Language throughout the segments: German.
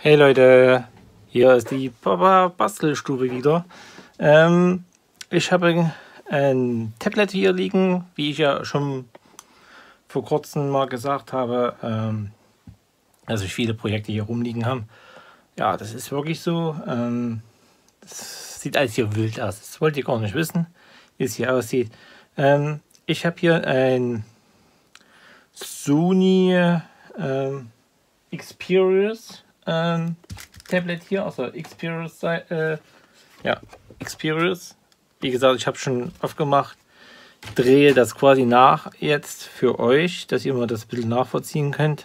Hey Leute, hier ist die Papa Bastelstube wieder. Ich habe ein Tablet hier liegen, wie ich ja schon vor kurzem mal gesagt habe, dass ich viele Projekte hier rumliegen habe. Ja, das ist wirklich so. Das sieht alles hier wild aus. Das wollt ihr gar nicht wissen, wie es hier aussieht. Ich habe hier ein Sony Xperius Tablet hier, also Xperius, ja, Xperius. Wie gesagt, ich habe schon aufgemacht, drehe das quasi nach jetzt für euch, dass ihr mal das ein bisschen nachvollziehen könnt.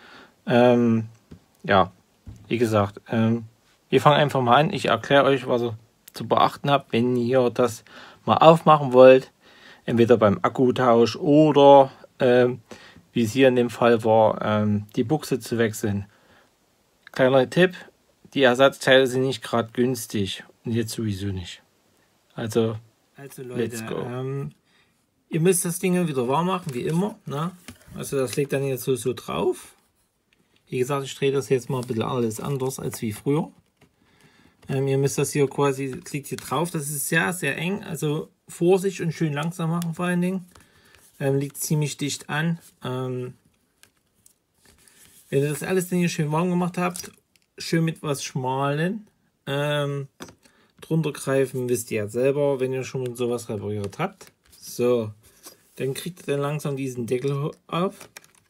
Ja, wie gesagt, wir fangen einfach mal an. Ich erkläre euch, was ihr zu beachten habt, wenn ihr das mal aufmachen wollt. Entweder beim Akkutausch oder, wie es hier in dem Fall war, die Buchse zu wechseln. Kleiner Tipp, die Ersatzteile sind nicht gerade günstig und jetzt sowieso nicht. Also Leute, let's go. Ihr müsst das Ding wieder warm machen, wie immer. Ne? Also das liegt dann jetzt so drauf. Wie gesagt, ich drehe das jetzt mal ein bisschen alles anders als wie früher. Ihr müsst das hier quasi, liegt hier drauf. Das ist sehr, sehr eng. Also Vorsicht und schön langsam machen vor allen Dingen. Liegt ziemlich dicht an. Wenn ihr das alles dann hier schön warm gemacht habt, schön mit was Schmalen drunter greifen, wisst ihr ja selber, wenn ihr schon sowas repariert habt. So, dann kriegt ihr dann langsam diesen Deckel auf.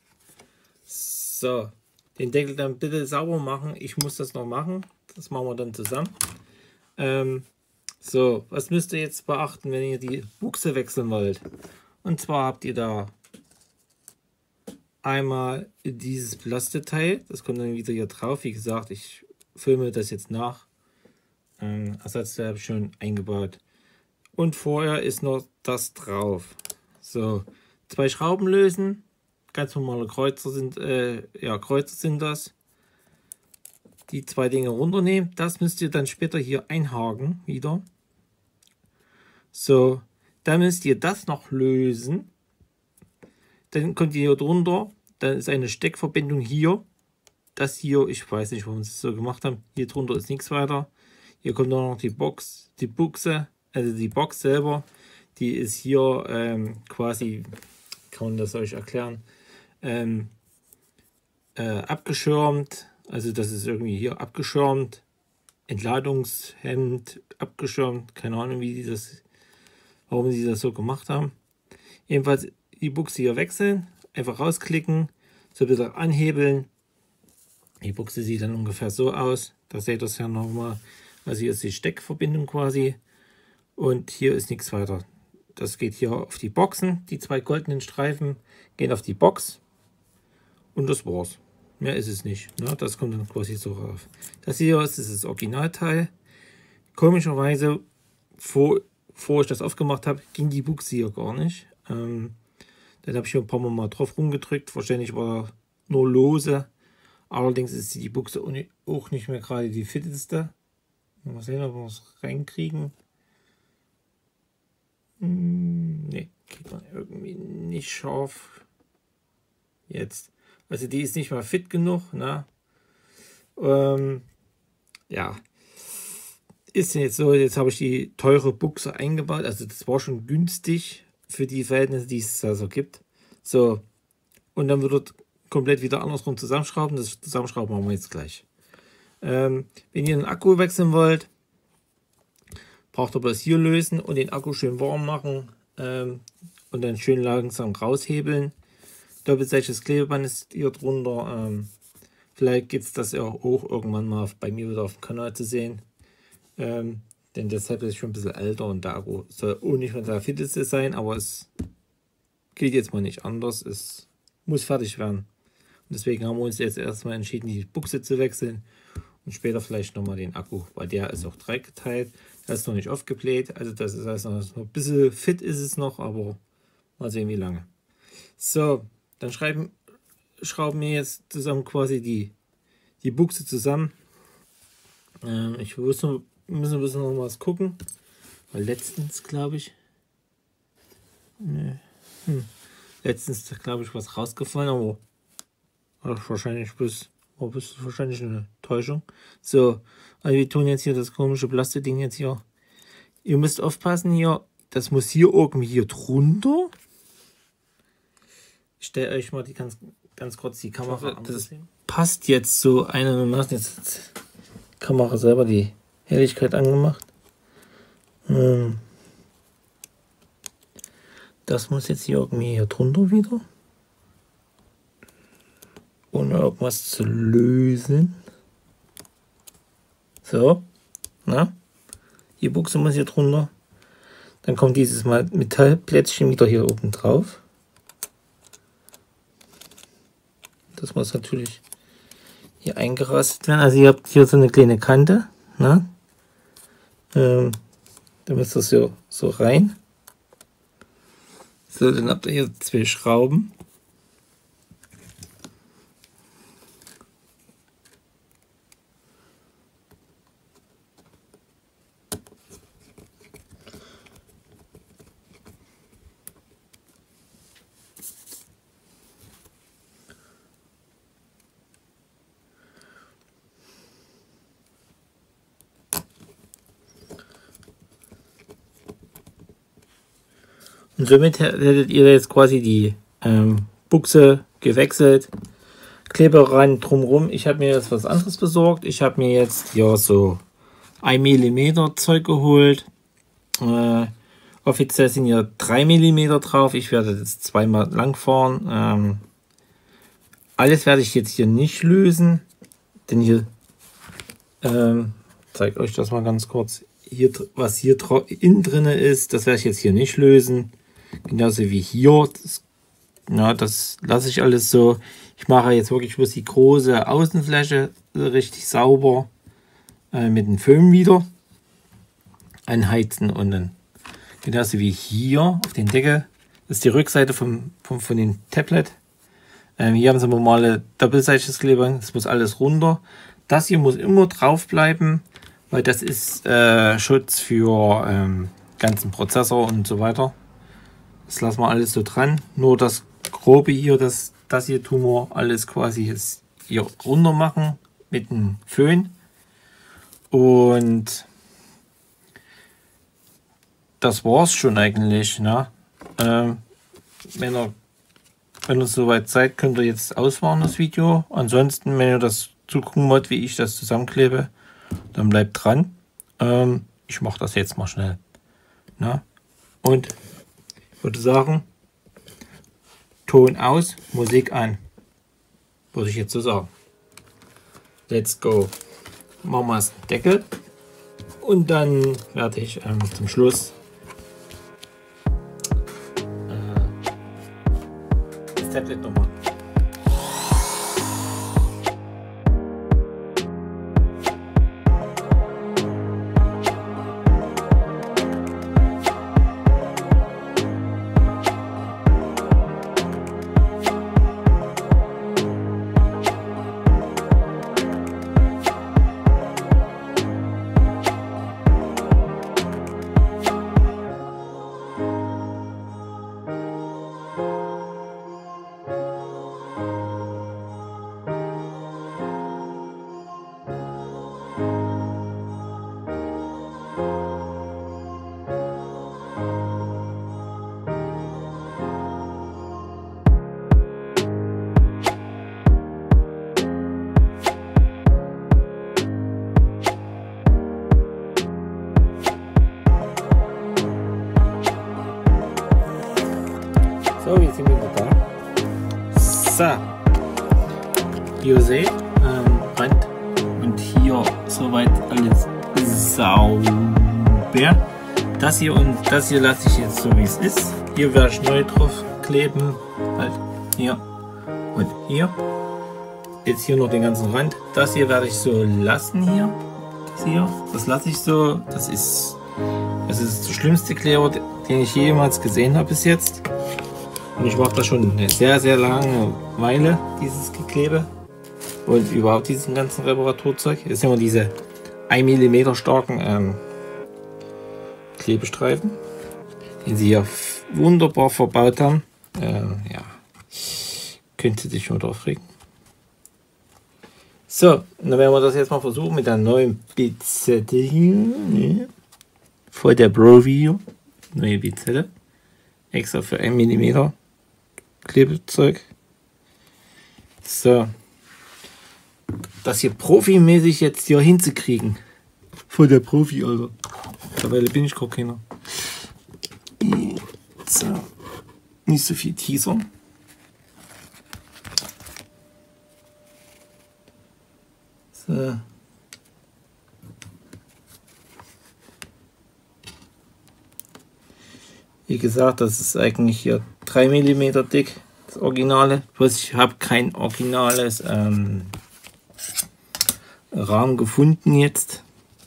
So, den Deckel dann bitte sauber machen. Ich muss das noch machen. Das machen wir dann zusammen. So, was müsst ihr jetzt beachten, wenn ihr die Buchse wechseln wollt? Und zwar habt ihr da einmal dieses Plastikteil, das kommt dann wieder hier drauf. Wie gesagt, ich filme das jetzt nach. Ersatzteil habe ich schon eingebaut. Und vorher ist noch das drauf. So, 2 Schrauben lösen. Ganz normale Kreuzer sind, Kreuzer sind das. Die 2 Dinge runternehmen. Das müsst ihr dann später hier einhaken wieder. So, dann müsst ihr das noch lösen. Dann kommt ihr hier drunter, dann ist eine Steckverbindung hier. Das hier, ich weiß nicht, warum sie es so gemacht haben. Hier drunter ist nichts weiter. Hier kommt noch die Buchse, also die Box selber. Die ist hier quasi, kann man das euch erklären, abgeschirmt. Also das ist irgendwie hier abgeschirmt. Entladungshemd abgeschirmt. Keine Ahnung, warum sie das so gemacht haben. Jedenfalls die Buchse hier wechseln, einfach rausklicken, so wieder anhebeln. Die Buchse sieht dann ungefähr so aus. Da seht ihr es ja nochmal. Also hier ist die Steckverbindung quasi und hier ist nichts weiter. Das geht hier auf die Boxen. Die 2 goldenen Streifen gehen auf die Box und das war's. Mehr ist es nicht. Ne? Das kommt dann quasi so rauf. Das hier ist das Originalteil. Komischerweise, bevor ich das aufgemacht habe, ging die Buchse hier gar nicht. Dann habe ich hier ein paar Mal drauf rumgedrückt. Wahrscheinlich war nur lose. Allerdings ist die Buchse auch nicht mehr gerade die fitteste. Mal sehen, ob wir es reinkriegen. Ne, kriegt man irgendwie nicht scharf. Jetzt. Also die ist nicht mal fit genug. Ne? Ja. Ist jetzt so, jetzt habe ich die teure Buchse eingebaut. Also das war schon günstig für die Verhältnisse, die es da so gibt. So. Und dann wird komplett wieder andersrum zusammenschrauben. Das Zusammenschrauben machen wir jetzt gleich. Wenn ihr den Akku wechseln wollt, braucht ihr das hier lösen und den Akku schön warm machen und dann schön langsam raushebeln. Doppelseitiges Klebeband ist hier drunter. Vielleicht gibt es das ja auch irgendwann mal bei mir wieder auf dem Kanal zu sehen. Denn das Tablet ist schon ein bisschen älter und der Akku soll auch nicht mehr der fitteste sein, aber es geht jetzt mal nicht anders. Es muss fertig werden. Und deswegen haben wir uns jetzt erstmal entschieden, die Buchse zu wechseln. Und später vielleicht nochmal den Akku, weil der ist auch dreigeteilt. Der ist noch nicht aufgebläht. Also das heißt, noch ein bisschen fit ist es noch, aber mal sehen wie lange. So, dann schrauben wir jetzt zusammen quasi die Buchse zusammen. Ich müssen ein bisschen noch was gucken. Weil letztens, glaube ich, letztens, glaube ich, was rausgefallen, aber wahrscheinlich bloß Aber das ist wahrscheinlich eine Täuschung. So, also wir tun jetzt hier das komische Plastikding jetzt hier. Ihr müsst aufpassen hier, das muss hier irgendwie hier drunter. Ich stelle euch mal die ganz kurz die Kamera an. Das passt jetzt so einigermaßen. Jetzt hat die Kamera selber die Helligkeit angemacht. Das muss jetzt hier irgendwie hier drunter wieder. Ohne irgendwas zu lösen. So. Na? Die Buchse muss hier drunter. Dann kommt dieses Metallplättchen wieder hier oben drauf. Das muss natürlich hier eingerastet werden. Also ihr habt hier so eine kleine Kante. Ne? Da müsst ihr so rein. So, dann habt ihr hier 2 Schrauben. Und somit hättet ihr jetzt quasi die Buchse gewechselt. Kleberand drumherum. Ich habe mir jetzt was anderes besorgt. Ich habe mir jetzt hier so 1 mm Zeug geholt. Offiziell sind hier 3 mm drauf. Ich werde das zweimal lang fahren. Alles werde ich jetzt hier nicht lösen. Denn hier, zeige euch das mal ganz kurz. Hier, was hier innen drin ist, das werde ich jetzt hier nicht lösen. Genauso wie hier. Das lasse ich alles so. Ich mache jetzt wirklich bloß die große Außenfläche richtig sauber mit dem Föhn wieder anheizen und dann genauso wie hier auf den Deckel. Das ist die Rückseite von dem Tablet. Hier haben sie normale doppelseitiges Kleber. Das muss alles runter. Das hier muss immer drauf bleiben, weil das ist Schutz für ganzen Prozessor und so weiter. Das lassen wir alles so dran. Nur das Grobe hier, das hier tun wir alles quasi jetzt hier runter machen mit dem Föhn. Und das war's schon eigentlich. Ne? Wenn ihr soweit seid, könnt ihr jetzt ausmachen das Video. Ansonsten, wenn ihr das zugucken wollt, wie ich das zusammenklebe, dann bleibt dran. Ich mache das jetzt mal schnell. Ne? Und ich würde sagen, Ton aus, Musik an. Würde ich jetzt so sagen. Let's go. Machen wir den Deckel. Und dann werde ich zum Schluss das Tablet nochmal. So, jetzt sind wir wieder da. So, wie ihr seht, Rand und hier soweit alles sauber. Das hier und das hier lasse ich jetzt so wie es ist. Hier werde ich neu drauf kleben, halt hier und hier. Jetzt hier noch den ganzen Rand. Das hier werde ich so lassen hier. Das lasse ich so. Das ist der schlimmste Kleber, den ich jemals gesehen habe bis jetzt. Und ich mache das schon eine sehr, sehr lange Weile, dieses Geklebe. Und überhaupt diesen ganzen Reparaturzeug. Das sind immer diese 1 mm starken Klebestreifen, den sie hier wunderbar verbaut haben. Ja, könnte sich schon drauf regen. So, dann werden wir das jetzt mal versuchen mit der neuen Bizette hier. Ne? Vor der Pro-Video. Neue Bizette. Extra für 1 mm Klebezeug. So. Das hier profimäßig jetzt hier hinzukriegen. Vor der Profi, Alter. Mittlerweile bin ich gar keiner. So. Nicht so viel Teaser. So. Wie gesagt, das ist eigentlich hier 3 mm dick, das Originale. Bloß ich habe kein originales Rahmen gefunden jetzt.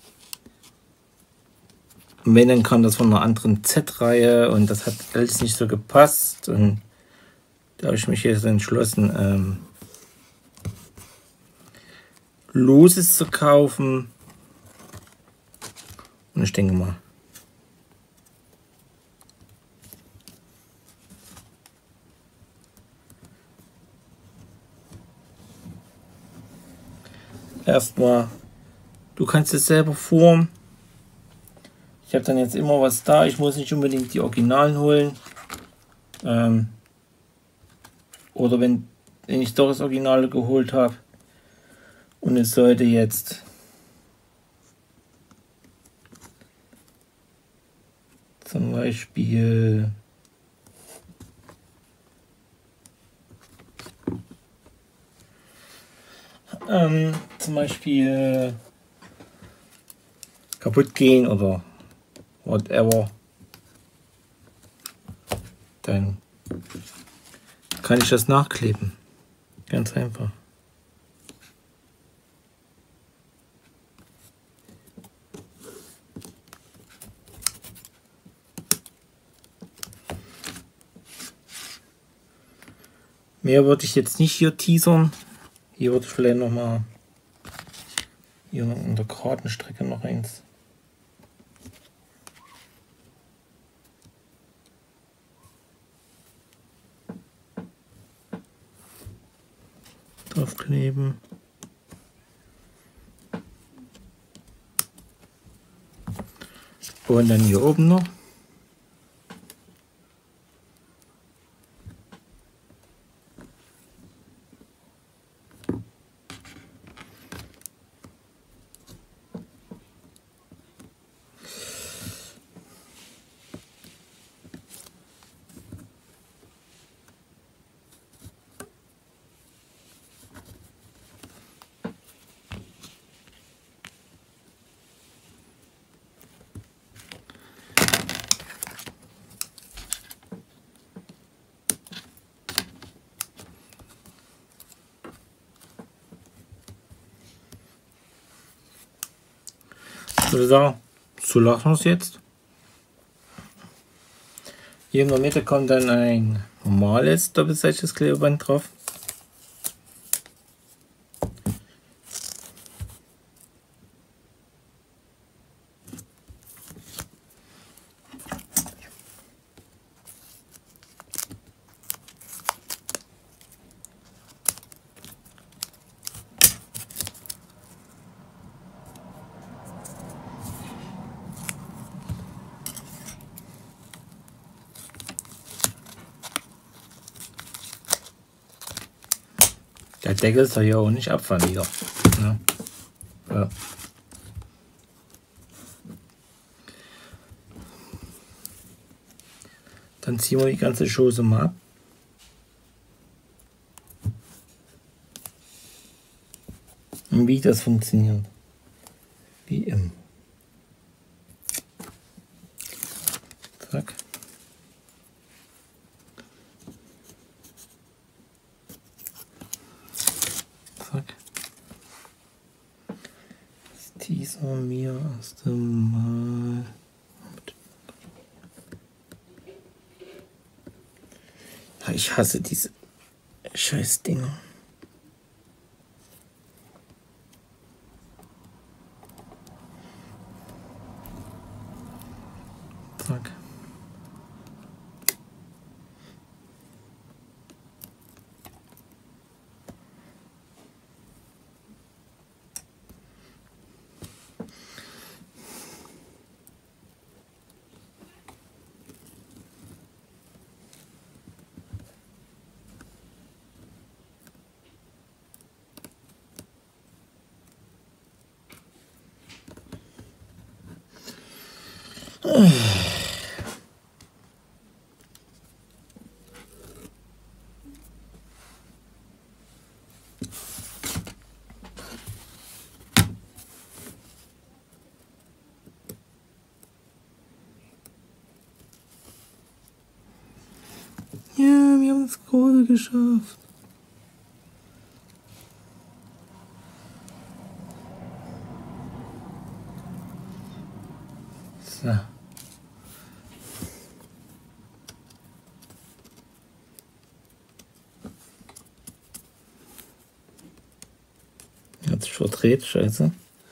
Und wenn, dann kam das von einer anderen Z-Reihe und das hat alles nicht so gepasst. Und da habe ich mich jetzt entschlossen, Loses zu kaufen. Und ich denke mal, erstmal, du kannst es selber formen. Ich habe dann jetzt immer was da. Ich muss nicht unbedingt die Originalen holen. Oder wenn ich doch das Originale geholt habe. Und es sollte jetzt zum Beispiel kaputt gehen oder whatever, dann kann ich das nachkleben. Ganz einfach. Mehr würde ich jetzt nicht hier teasern. Hier würde ich vielleicht noch mal hier in der Kartenstrecke noch eins draufkleben. Und dann hier oben noch. Ich würde sagen, so lassen wir es jetzt. Hier in der Mitte kommt dann ein normales doppelseitiges Klebeband drauf. Der Deckel soll ja auch nicht abfallen wieder. Ja. Ja. Dann ziehen wir die ganze Chose mal ab. Und wie das funktioniert. Wie immer. Zack. Zack. Das teaser mir erst einmal. Ja, ich hasse diese scheiß Dinger. Zack. Ja, wir haben das Große geschafft. So. Hat sich verdreht, scheiße.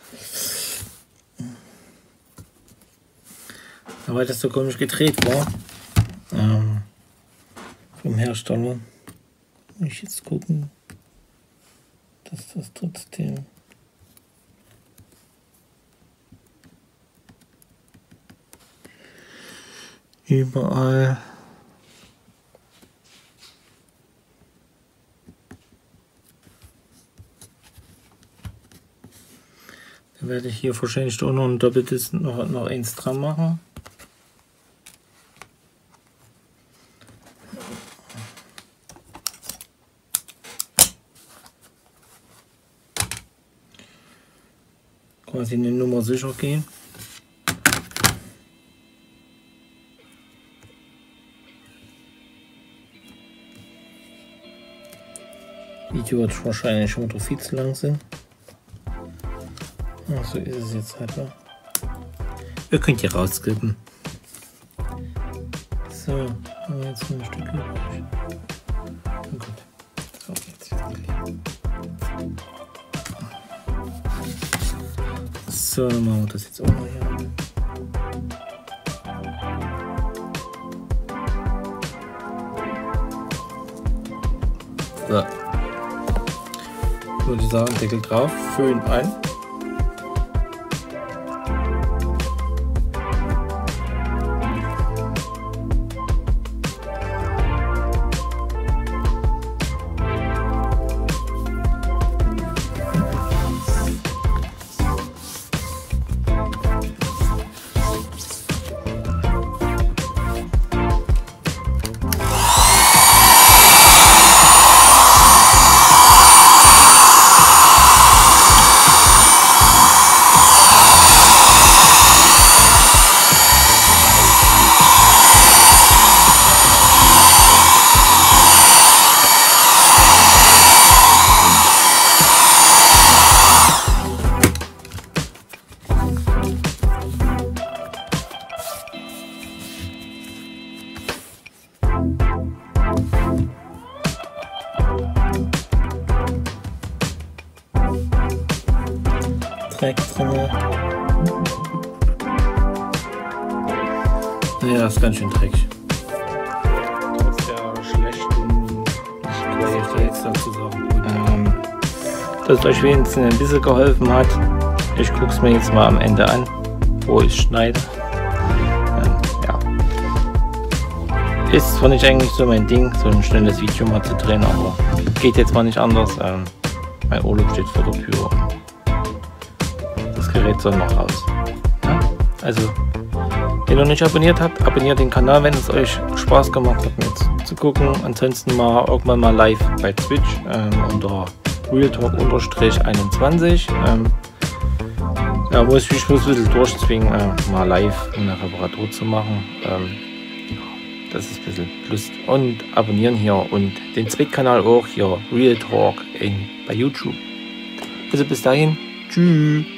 Aber das so komisch gedreht war. Vom Hersteller. Muss ich jetzt gucken, dass das trotzdem. Überall. Da werde ich hier wahrscheinlich auch noch ein doppeltes noch eins dran machen. Quasi eine Nummer sicher gehen. Video wird wahrscheinlich schon wieder viel zu lang sein. Ja, so ist es jetzt halt. Ne? Ihr könnt hier rauskippen. So, haben wir jetzt noch ein Stück übrig. Na gut. So, jetzt so, dann machen wir das jetzt auch noch hier. So. Würde ich sagen, Deckel drauf, Föhn ein. Dreck drin. Ja, das ist ganz schön dreckig. Trotz der schlechten Qualität jetzt dazu sagen. Dass es euch wenigstens ein bisschen geholfen hat. Ich gucke es mir jetzt mal am Ende an, wo ich schneide. Ja. Ist zwar nicht eigentlich so mein Ding, so ein schnelles Video mal zu drehen, aber geht jetzt mal nicht anders. Mein Urlaub steht vor der Tür. Das Gerät soll noch raus. Ja? Also, wenn ihr noch nicht abonniert habt, abonniert den Kanal, wenn es euch Spaß gemacht hat, mit zu gucken. Ansonsten mal irgendwann mal live bei Twitch unter realtalk_21. Ja, muss ich ein bisschen durchzwingen, mal live eine Reparatur zu machen. Das ist ein bisschen Lust. Und abonnieren hier und den Zweitkanal auch hier, Real Talk bei YouTube. Also bis dahin, tschüss.